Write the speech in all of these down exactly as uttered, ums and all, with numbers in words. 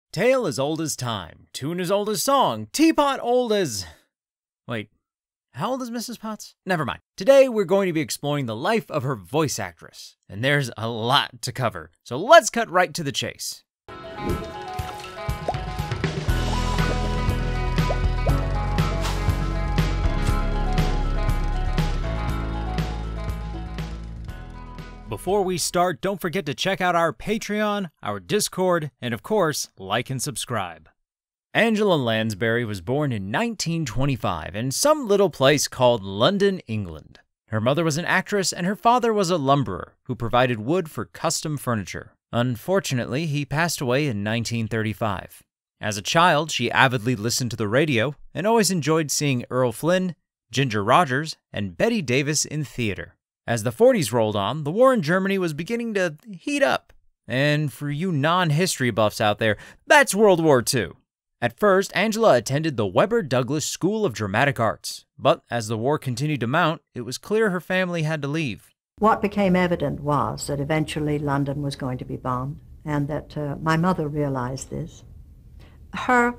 Tale as old as time, tune as old as song, teapot old as... Wait, how old is Missus Potts? Never mind. Today we're going to be exploring the life of her voice actress, and there's a lot to cover, so let's cut right to the chase. Before we start, don't forget to check out our Patreon, our Discord, and of course, like and subscribe. Angela Lansbury was born in nineteen twenty-five in some little place called London, England. Her mother was an actress and her father was a lumberer who provided wood for custom furniture. Unfortunately, he passed away in nineteen thirty-five. As a child, she avidly listened to the radio and always enjoyed seeing Errol Flynn, Ginger Rogers, and Bette Davis in theater. As the forties rolled on, the war in Germany was beginning to heat up. And for you non-history buffs out there, that's World War Two. At first, Angela attended the Webber Douglas School of Dramatic Arts, but as the war continued to mount, it was clear her family had to leave. What became evident was that eventually London was going to be bombed, and that uh, my mother realized this. Her,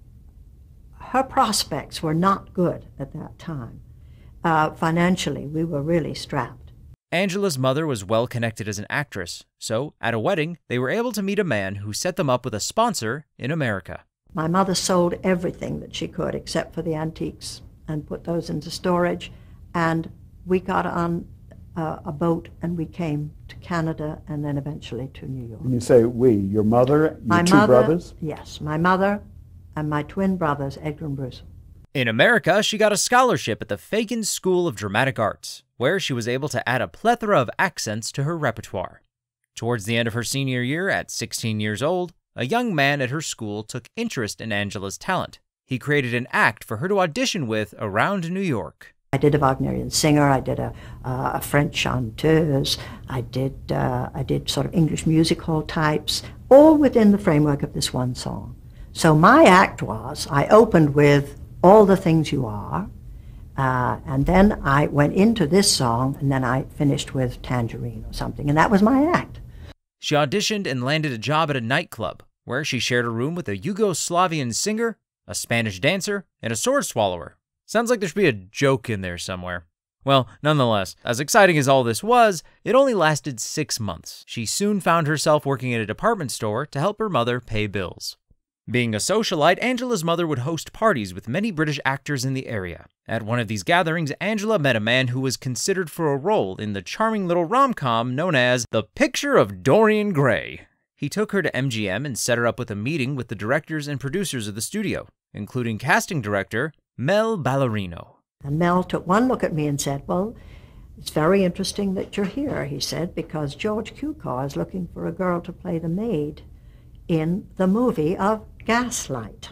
her prospects were not good at that time. Uh, financially, we were really strapped. Angela's mother was well connected as an actress, so at a wedding, they were able to meet a man who set them up with a sponsor in America. My mother sold everything that she could except for the antiques and put those into storage, and we got on uh, a boat and we came to Canada and then eventually to New York. When you say we, your mother, your my two mother, brothers? Yes, my mother and my twin brothers, Edgar and Bruce. In America, she got a scholarship at the Fagin School of Dramatic Arts, where she was able to add a plethora of accents to her repertoire. Towards the end of her senior year, at sixteen years old, a young man at her school took interest in Angela's talent. He created an act for her to audition with around New York. I did a Wagnerian singer, I did a, uh, a French chanteuse, I did, uh, I did sort of English music hall types, all within the framework of this one song. So my act was, I opened with All the Things You Are, uh, and then I went into this song, and then I finished with Tangerine or something, and that was my act. She auditioned and landed a job at a nightclub, where she shared a room with a Yugoslavian singer, a Spanish dancer, and a sword swallower. Sounds like there should be a joke in there somewhere. Well, nonetheless, as exciting as all this was, it only lasted six months. She soon found herself working at a department store to help her mother pay bills. Being a socialite, Angela's mother would host parties with many British actors in the area. At one of these gatherings, Angela met a man who was considered for a role in the charming little rom-com known as The Picture of Dorian Gray. He took her to M G M and set her up with a meeting with the directors and producers of the studio, including casting director Mel Ballerino. And Mel took one look at me and said, well, it's very interesting that you're here, he said, because George Cukor is looking for a girl to play the maid in the movie of Gaslight.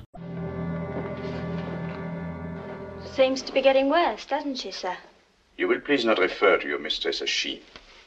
Seems to be getting worse, doesn't she, sir? You will please not refer to your mistress as she.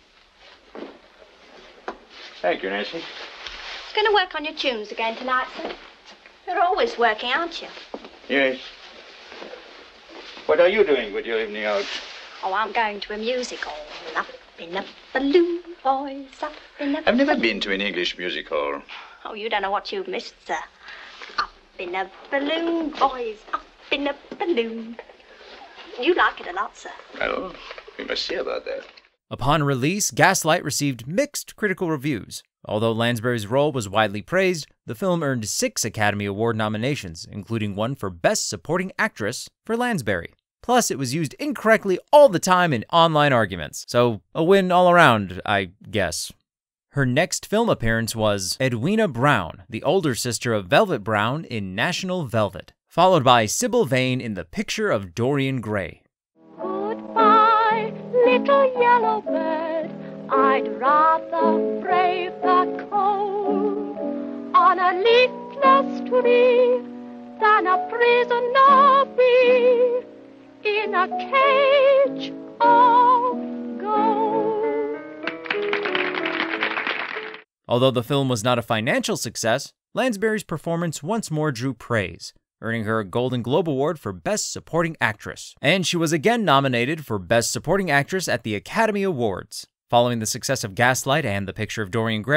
Thank you, Nancy. Going to work on your tunes again tonight, sir? You're always working, aren't you? Yes. What are you doing with your evening out? Oh, I'm going to a music hall. Up in a balloon, boys, up in a I've never balloon. been to an English music hall. Oh, you don't know what you've missed, sir. Up in a balloon, boys, up in a balloon. You like it a lot, sir. Well, we must see about that. Upon release, Gaslight received mixed critical reviews. Although Lansbury's role was widely praised, the film earned six Academy Award nominations, including one for Best Supporting Actress for Lansbury. Plus, it was used incorrectly all the time in online arguments, so a win all around, I guess. Her next film appearance was Edwina Brown, the older sister of Velvet Brown in National Velvet, followed by Sybil Vane in The Picture of Dorian Gray. Goodbye, little yellow bird, I'd rather brave the cold on a leafless tree than a prisoner be in a cage of gold. Although the film was not a financial success, Lansbury's performance once more drew praise, earning her a Golden Globe Award for Best Supporting Actress. And she was again nominated for Best Supporting Actress at the Academy Awards. Following the success of Gaslight and The Picture of Dorian Gray,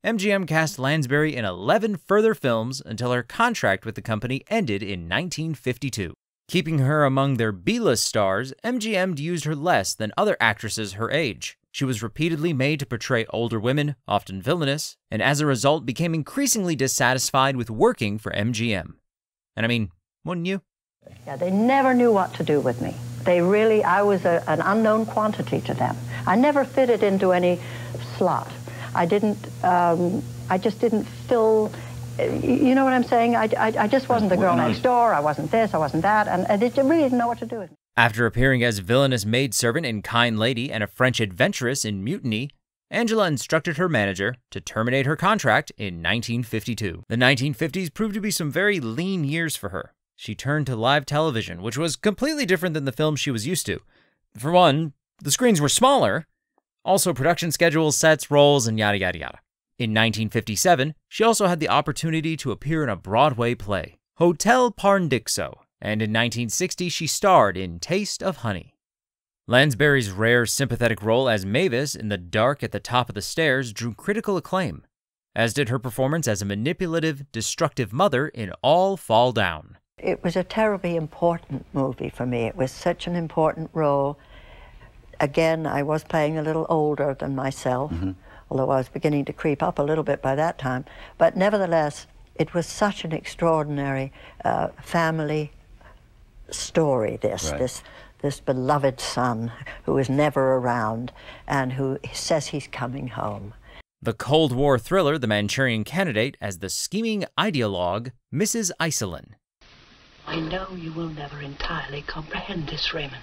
M G M cast Lansbury in eleven further films until her contract with the company ended in nineteen fifty-two. Keeping her among their B-list stars, M G M used her less than other actresses her age. She was repeatedly made to portray older women, often villainous, and as a result became increasingly dissatisfied with working for M G M. And I mean, wouldn't you? Yeah, they never knew what to do with me. They really, I was a, an unknown quantity to them. I never fitted into any slot. I didn't, um, I just didn't fill, you know what I'm saying? I, I, I just wasn't the girl next door. I wasn't this, I wasn't that, and, and they really didn't know what to do with me. After appearing as villainous maidservant in Kind Lady and a French adventuress in Mutiny, Angela instructed her manager to terminate her contract in nineteen fifty-two. The nineteen fifties proved to be some very lean years for her. She turned to live television, which was completely different than the film she was used to. For one, the screens were smaller. Also, production schedules, sets, roles, and yada yada yada. In nineteen fifty-seven, she also had the opportunity to appear in a Broadway play, Hotel Parndixo, and in nineteen sixty she starred in Taste of Honey. Lansbury's rare sympathetic role as Mavis in The Dark at the Top of the Stairs drew critical acclaim, as did her performance as a manipulative, destructive mother in All Fall Down. It was a terribly important movie for me. It was such an important role. Again, I was playing a little older than myself, mm-hmm. although I was beginning to creep up a little bit by that time. But nevertheless, it was such an extraordinary uh, family story, this, right. this, this beloved son who is never around and who says he's coming home. The Cold War thriller The Manchurian Candidate as the scheming ideologue, Missus Iselin. I know you will never entirely comprehend this, Raymond.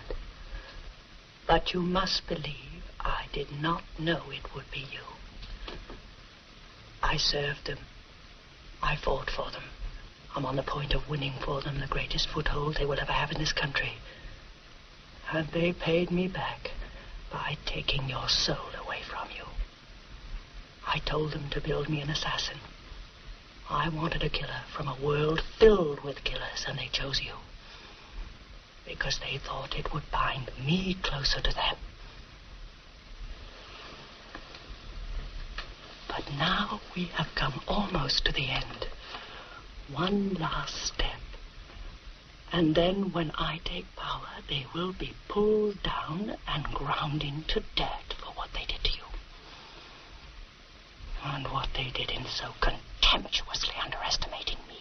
But you must believe I did not know it would be you. I served them. I fought for them. I'm on the point of winning for them the greatest foothold they will ever have in this country. And they paid me back by taking your soul away from you. I told them to build me an assassin. I wanted a killer from a world filled with killers, and they chose you. Because they thought it would bind me closer to them. But now we have come almost to the end. One last step. And then when I take power, they will be pulled down and ground into dirt for what they did to you. And what they did in so contemptuously underestimating me.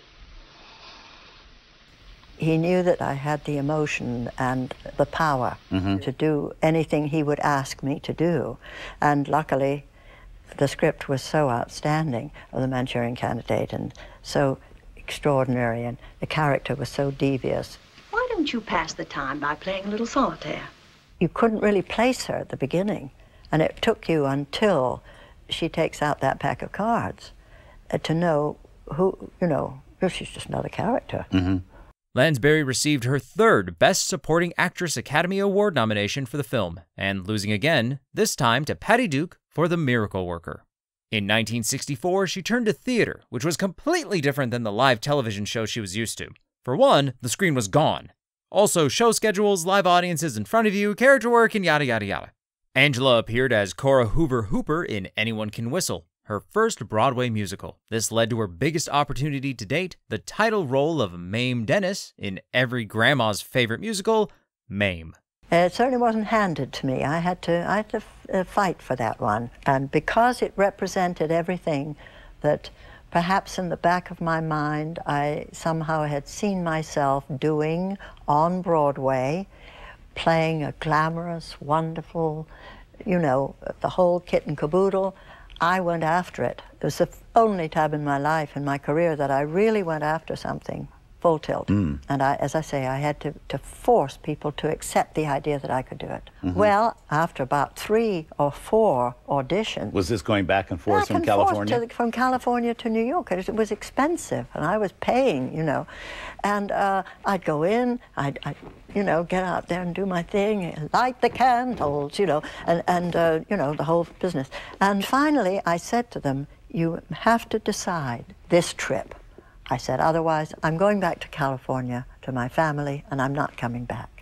He knew that I had the emotion and the power mm-hmm. to do anything he would ask me to do. And luckily, the script was so outstanding of The Manchurian Candidate and so extraordinary, and the character was so devious. Why don't you pass the time by playing a little solitaire? You couldn't really place her at the beginning, and it took you until she takes out that pack of cards uh, to know who, you know, if she's just another character. Mm-hmm. Lansbury received her third Best Supporting Actress Academy Award nomination for the film, and losing again, this time to Patty Duke for The Miracle Worker. In nineteen sixty-four, she turned to theater, which was completely different than the live television show she was used to. For one, the screen was gone. Also, show schedules, live audiences in front of you, character work, and yada yada yada. Angela appeared as Cora Hoover Hooper in Anyone Can Whistle, her first Broadway musical. This led to her biggest opportunity to date, the title role of Mame Dennis in every grandma's favorite musical, Mame. It certainly wasn't handed to me. I had to, I had to uh, fight for that one. And because it represented everything that perhaps in the back of my mind I somehow had seen myself doing on Broadway, playing a glamorous, wonderful, you know, the whole kit and caboodle, I went after it. It was the only time in my life, in my career, that I really went after something full tilt. Mm. And I, as I say, I had to, to force people to accept the idea that I could do it. Mm-hmm. Well, after about three or four auditions... Was this going back and forth back from and California? Forth to, from California to New York. It, it was expensive, and I was paying, you know. And uh, I'd go in, I'd, I'd, you know, get out there and do my thing, light the candles, you know, and, and uh, you know, the whole business. And finally, I said to them, you have to decide this trip. I said, otherwise, I'm going back to California, to my family, and I'm not coming back.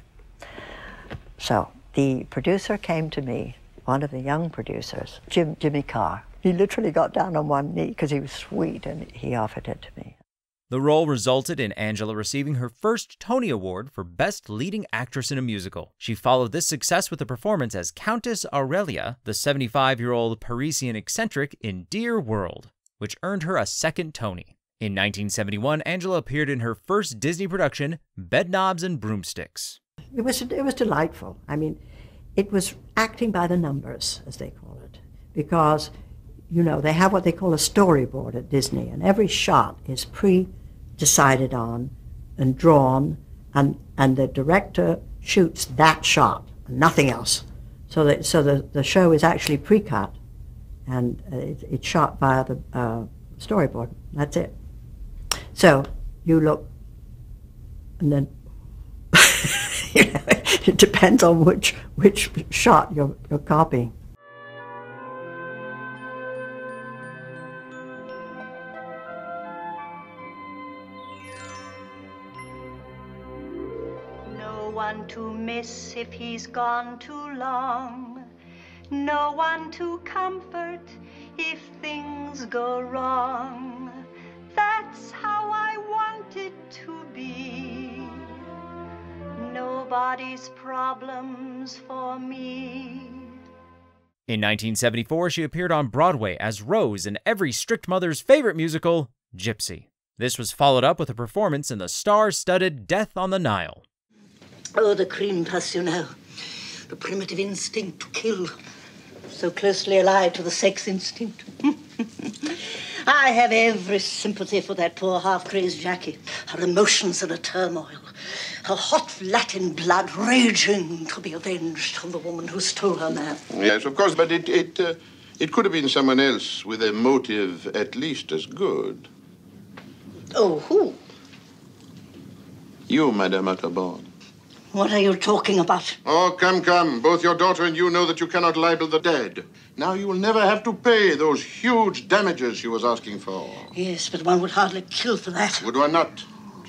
So the producer came to me, one of the young producers, Jim, Jimmy Carr, He literally got down on one knee because he was sweet, and he offered it to me. The role resulted in Angela receiving her first Tony Award for Best Leading Actress in a Musical. She followed this success with a performance as Countess Aurelia, the seventy-five-year-old Parisian eccentric in Dear World, which earned her a second Tony. In nineteen seventy-one, Angela appeared in her first Disney production, Bedknobs and Broomsticks. It was, it was delightful. I mean, it was acting by the numbers, as they call it, because, you know, they have what they call a storyboard at Disney, and every shot is pre-decided on and drawn, and, and the director shoots that shot, and nothing else. So that so the, the show is actually pre-cut, and uh, it, it's shot via the uh, storyboard. That's it. So you look, and then you know, it depends on which which shot you're, you're copying. No one to miss if he's gone too long. No one to comfort if things go wrong. That's how I want it to be. Nobody's problems for me. In nineteen seventy-four, she appeared on Broadway as Rose in every strict mother's favorite musical, Gypsy. This was followed up with a performance in the star-studded Death on the Nile. Oh, the crime passionnel, the primitive instinct to kill, so closely allied to the sex instinct. I have every sympathy for that poor half-crazed Jackie. Her emotions are a turmoil. Her hot Latin blood raging to be avenged on the woman who stole her man. Yes, of course, but it it uh, it could have been someone else with a motive at least as good. Oh, who? You, Madame Utterborn. What are you talking about? Oh, come, come. Both your daughter and you know that you cannot libel the dead. Now you will never have to pay those huge damages she was asking for. Yes, but one would hardly kill for that. Would one not?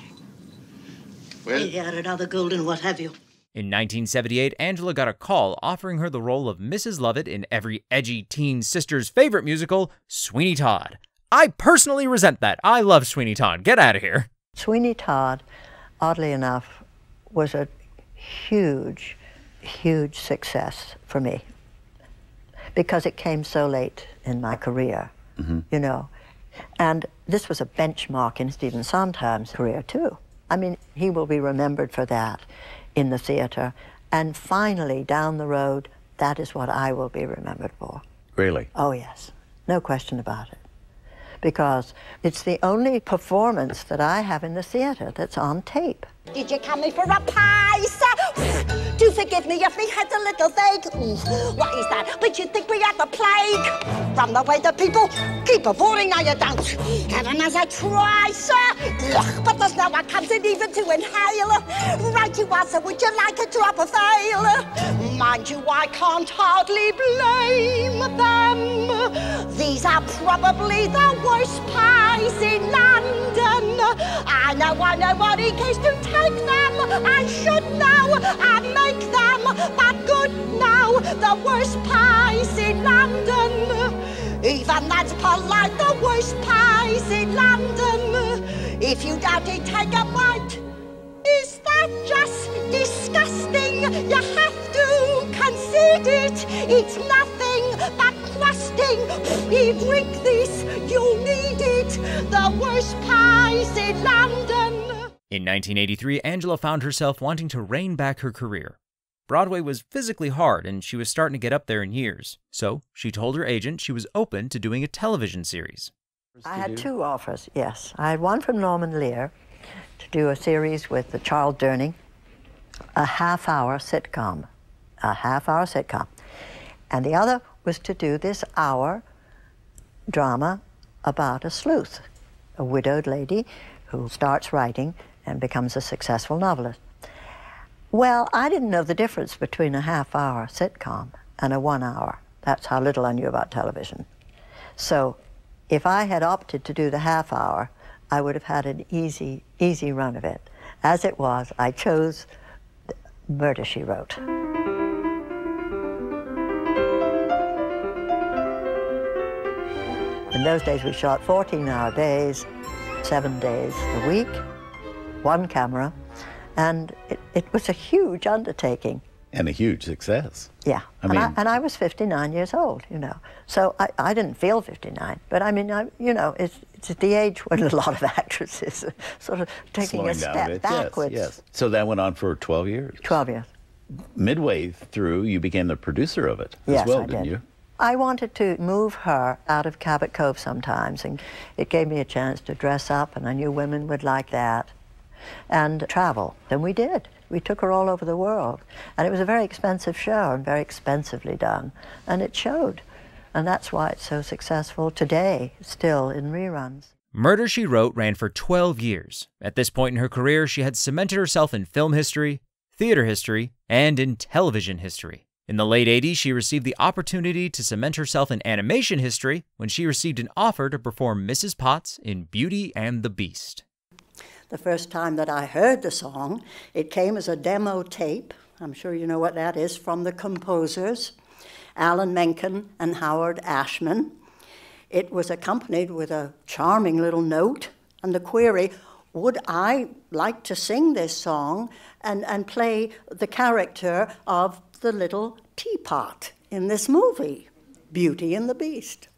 Well? Here, another golden what have you. In nineteen seventy-eight, Angela got a call offering her the role of Missus Lovett in every edgy teen sister's favorite musical, Sweeney Todd. I personally resent that. I love Sweeney Todd. Get out of here. Sweeney Todd, oddly enough, was a huge, huge success for me because it came so late in my career, mm-hmm. you know. And this was a benchmark in Stephen Sondheim's career, too. I mean, he will be remembered for that in the theater. And finally, down the road, that is what I will be remembered for. Really? Oh, yes. No question about it. Because it's the only performance that I have in the theater that's on tape. Did you come me for a pie, sir? Do forgive me if me head's a little vague. What is that? But you think we have the plague? From the way the people keep avoiding, now you don't. Heaven as I try, sir. Ugh, but there's no one comes in even to inhale. Right you are, sir. Would you like a drop of ale? Mind you, I can't hardly blame them. These are probably the worst pies in London. I know, I know what he case to take them. I should know and make them, but good now, the worst pies in London. Even that's polite, the worst pies in London. If you doubt it, take a bite. Is that just disgusting? You have to concede it. It's nothing but crusting. You drink this, you'll need it. The worst pies in London. In nineteen eighty-three, Angela found herself wanting to rein back her career. Broadway was physically hard, and she was starting to get up there in years. So she told her agent she was open to doing a television series. I had two offers, yes. I had one from Norman Lear to do a series with the Charles Durning, a half-hour sitcom, a half-hour sitcom. And the other was to do this hour drama about a sleuth, a widowed lady who starts writing and becomes a successful novelist. Well, I didn't know the difference between a half-hour sitcom and a one-hour. That's how little I knew about television. So if I had opted to do the half-hour, I would have had an easy, easy run of it. As it was, I chose Murder, She Wrote. In those days, we shot fourteen-hour days, seven days a week, one camera, and it, it was a huge undertaking. And a huge success. Yeah, I and, mean, I, and I was fifty-nine years old, you know. So I, I didn't feel fifty-nine, but I mean, I, you know, it's, it's at the age when a lot of actresses are sort of taking slowing a down step a bit. backwards. Yes, yes. So that went on for twelve years. twelve years. Midway through, you became the producer of it as Yes, well, I didn't did. you? I wanted to move her out of Cabot Cove sometimes, and it gave me a chance to dress up, and I knew women would like that, and travel. And we did. We took her all over the world. And it was a very expensive show and very expensively done. And it showed. And that's why it's so successful today, still in reruns. Murder, She Wrote ran for twelve years. At this point in her career, she had cemented herself in film history, theater history, and in television history. In the late eighties, she received the opportunity to cement herself in animation history when she received an offer to perform Missus Potts in Beauty and the Beast. The first time that I heard the song, it came as a demo tape. I'm sure you know what that is, from the composers, Alan Menken and Howard Ashman. It was accompanied with a charming little note and the query, would I like to sing this song and, and play the character of the little teapot in this movie, Beauty and the Beast?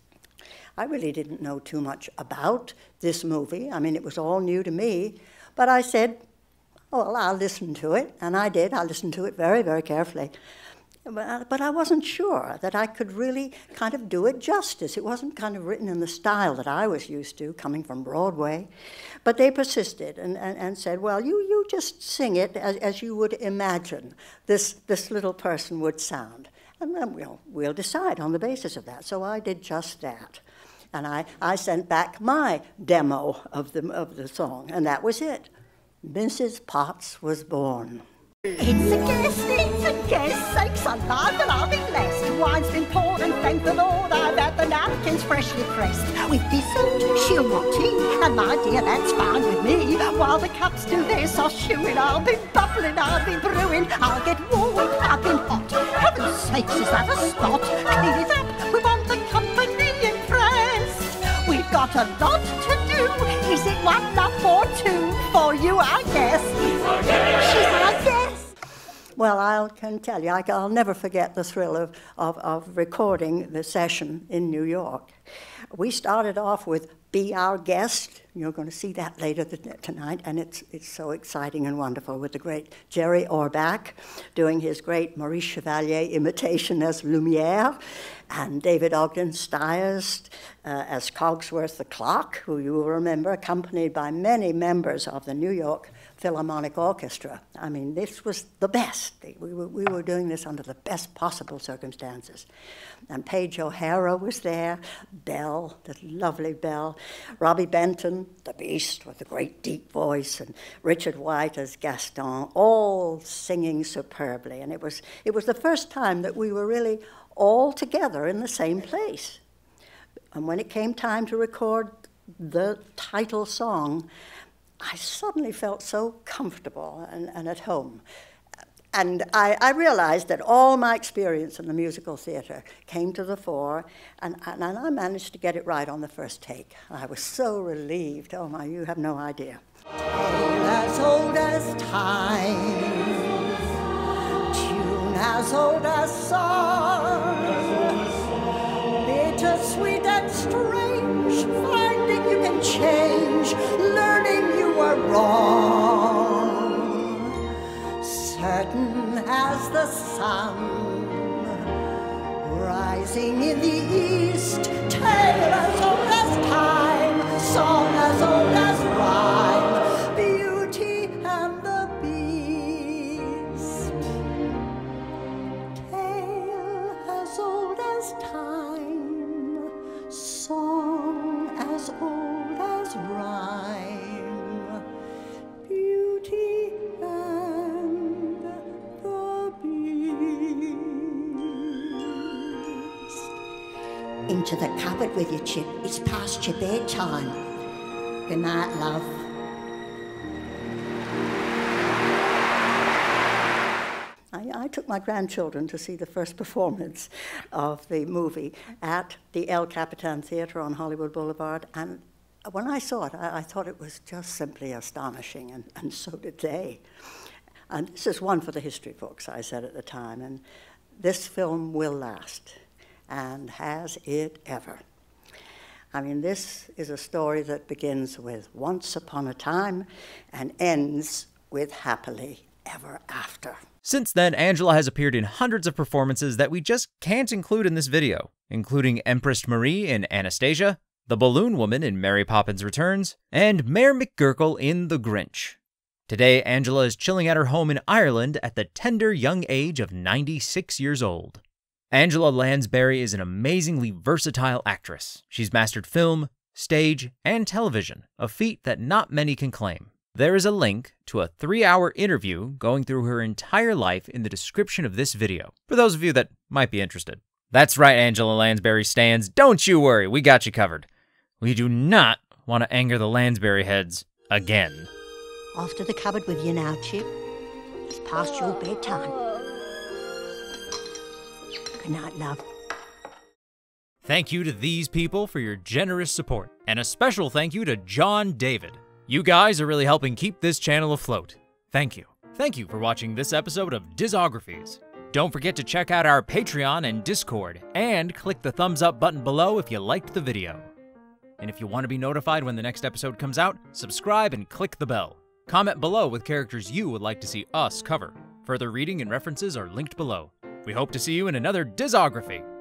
I really didn't know too much about this movie. I mean, it was all new to me. But I said, oh, well, I'll listen to it. And I did. I listened to it very, very carefully. But, but I wasn't sure that I could really kind of do it justice. It wasn't kind of written in the style that I was used to, coming from Broadway. But they persisted and, and, and said, well, you, you just sing it as, as you would imagine this, this little person would sound. And then we'll, we'll decide on the basis of that. So I did just that. And I, I sent back my demo of the, of the song, and that was it. Missus Potts was born. It's a guess, it's a guess, sakes alive that I'll be blessed. Wine's been poured and thank the Lord I've had the napkins freshly pressed. With dessert, she'll want tea, and my dear, that's fine with me. While the cups do their sauce chewing, I'll be bubbling, I'll be brewing. I'll get warm, I've been hot. Heaven's sakes, is that a spot? Clean it up, we want the company impressed. We've got a lot to do. Is it one love or two? For you, I guess. She's our guest. Well, I can tell you, I'll never forget the thrill of, of, of recording the session in New York. We started off with Be Our Guest. You're going to see that later tonight, and it's, it's so exciting and wonderful with the great Jerry Orbach doing his great Maurice Chevalier imitation as Lumiere, and David Ogden Stiers uh, as Cogsworth the Clock, who you will remember, accompanied by many members of the New York Philharmonic Orchestra. I mean, this was the best. We were, we were doing this under the best possible circumstances. And Paige O'Hara was there, Belle, the lovely Belle, Robbie Benton, the Beast with the great deep voice, and Richard White as Gaston, all singing superbly. And it was, it was the first time that we were really all together in the same place. And when it came time to record the title song, I suddenly felt so comfortable and, and at home. And I, I realized that all my experience in the musical theater came to the fore, and, and, and I managed to get it right on the first take. I was so relieved. Oh my, you have no idea. As old as time, tune as old as song, bittersweet and strange, finding you can change, learning you were wrong. Certain as the sun, rising in the east, tale as old as time, song as old as rhyme, Beauty and the Beast. Tale as old as time, song as old as rhyme, Beauty and the Beast. Into the cupboard with you, Chip. It's past your bedtime. Good night, love. I, I took my grandchildren to see the first performance of the movie at the El Capitan Theater on Hollywood Boulevard, and when I saw it, I, I thought it was just simply astonishing, and, and so did they. And this is one for the history books, I said at the time, and this film will last, and has it ever. I mean, this is a story that begins with once upon a time and ends with happily ever after. Since then, Angela has appeared in hundreds of performances that we just can't include in this video, including Empress Marie in Anastasia, the Balloon Woman in Mary Poppins Returns, and Mayor McGurkle in The Grinch. Today, Angela is chilling at her home in Ireland at the tender young age of ninety-six years old. Angela Lansbury is an amazingly versatile actress. She's mastered film, stage, and television, a feat that not many can claim. There is a link to a three-hour interview going through her entire life in the description of this video, for those of you that might be interested. That's right, Angela Lansbury stans, don't you worry, we got you covered. We do not want to anger the Lansbury heads again. Off to the cupboard with you now, Chip. It's past your bedtime. Good night, love. Thank you to these people for your generous support, and a special thank you to John David. You guys are really helping keep this channel afloat. Thank you. Thank you for watching this episode of Discographies. Don't forget to check out our Patreon and Discord, and click the thumbs up button below if you liked the video. And if you want to be notified when the next episode comes out, subscribe and click the bell. Comment below with characters you would like to see us cover. Further reading and references are linked below. We hope to see you in another Discography.